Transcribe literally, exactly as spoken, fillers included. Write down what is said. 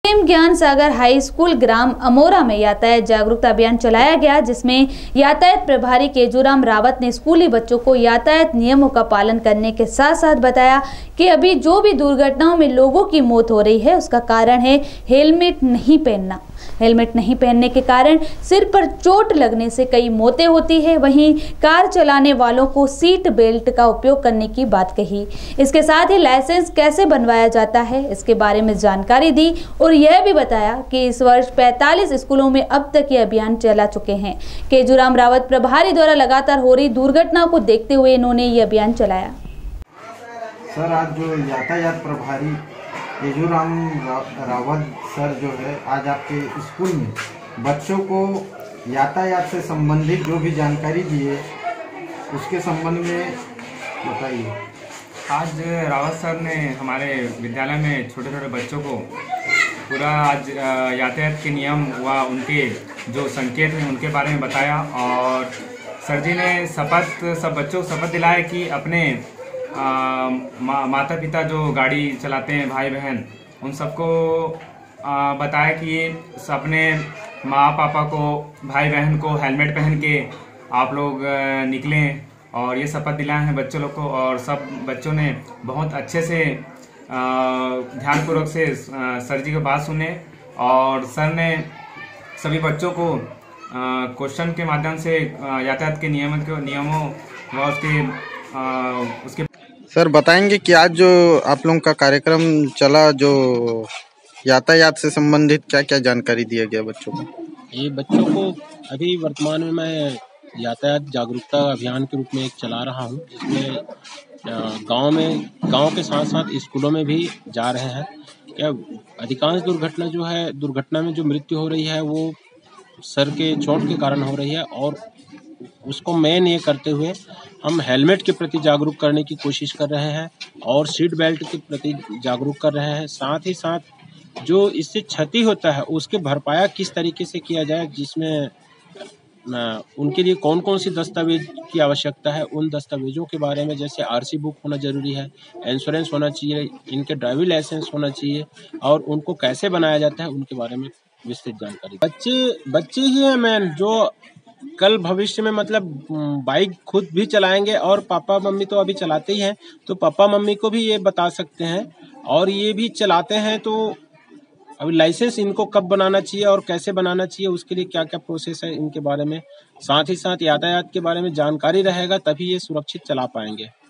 ज्ञान सागर high school ग्राम अमोरा में यातायात जागरूकता अभियान चलाया गया, जिसमें यातायात प्रभारी केजूराम रावत ने स्कूली बच्चों को यातायात नियमों का पालन करने के साथ साथ बताया कि अभी जो भी दुर्घटनाओं में लोगों की मौत हो रही है उसका कारण है हेलमेट नहीं पहनना। हेलमेट नहीं पहनने के कारण सिर पर चोट लगने से कई मौतें होती है। वहीं कार चलाने वालों को सीट बेल्ट का उपयोग करने की बात कही। इसके साथ ही लाइसेंस कैसे बनवाया जाता है इसके बारे में जानकारी दी और यह भी बताया कि इस वर्ष पैंतालीस स्कूलों में अब तक ये अभियान चला चुके हैं। केजूराम रावत प्रभारी द्वारा लगातार हो रही दुर्घटना को देखते हुए इन्होंने ये अभियान चलाया। सर, आज जो यातायात प्रभारी केजूराम रावत सर जो है, आज आपके स्कूल में बच्चों को यातायात से संबंधित जो भी जानकारी दी है उसके संबंध में बताइए। आज रावत सर ने हमारे विद्यालय में छोटे छोटे बच्चों को पूरा आज यातायात के नियम व उनके जो संकेत हैं उनके बारे में बताया और सर जी ने शपथ सब बच्चों को शपथ दिलाया कि अपने आ, मा, माता पिता जो गाड़ी चलाते हैं, भाई बहन, उन सबको बताया कि अपने माँ पापा को, भाई बहन को हेलमेट पहन के आप लोग निकलें और ये शपथ दिलाए हैं बच्चों लोग को। और सब बच्चों ने बहुत अच्छे से ध्यानपूर्वक से सर जी की बात सुने और सर ने सभी बच्चों को क्वेश्चन के माध्यम से यातायात के नियमों के नियमों व उसके आ, उसके सर बताएंगे कि आज जो आप लोगों का कार्यक्रम चला, जो यातायात से संबंधित क्या क्या जानकारी दिया गया बच्चों को? ये बच्चों को अभी वर्तमान में मैं यातायात जागरूकता अभियान के रूप में एक चला रहा हूँ, जिसमें गांव में गांव के साथ साथ स्कूलों में भी जा रहे हैं। क्या अधिकांश दुर्घटना जो है दुर्घटना में जो मृत्यु हो रही है वो सर के चोट के कारण हो रही है और उसको मेन ये करते हुए हम हेलमेट के प्रति जागरूक करने की कोशिश कर रहे हैं और सीट बेल्ट के प्रति जागरूक कर रहे हैं। साथ ही साथ जो इससे क्षति होता है उसके भरपाया किस तरीके से किया जाए, जिसमें उनके लिए कौन कौन सी दस्तावेज की आवश्यकता है, उन दस्तावेजों के बारे में, जैसे आरसी बुक होना जरूरी है, इंश्योरेंस होना चाहिए, इनके ड्राइविंग लाइसेंस होना चाहिए और उनको कैसे बनाया जाता है उनके बारे में विस्तृत जानकारी। बच्चे बच्चे ही हैं मैन, जो कल भविष्य में मतलब बाइक खुद भी चलाएंगे और पापा मम्मी तो अभी चलाते ही हैं, तो पापा मम्मी को भी ये बता सकते हैं और ये भी चलाते हैं। तो अभी लाइसेंस इनको कब बनाना चाहिए और कैसे बनाना चाहिए, उसके लिए क्या क्या प्रोसेस है, इनके बारे में, साथ ही साथ यातायात के बारे में जानकारी रहेगा, तभी ये सुरक्षित चला पाएंगे।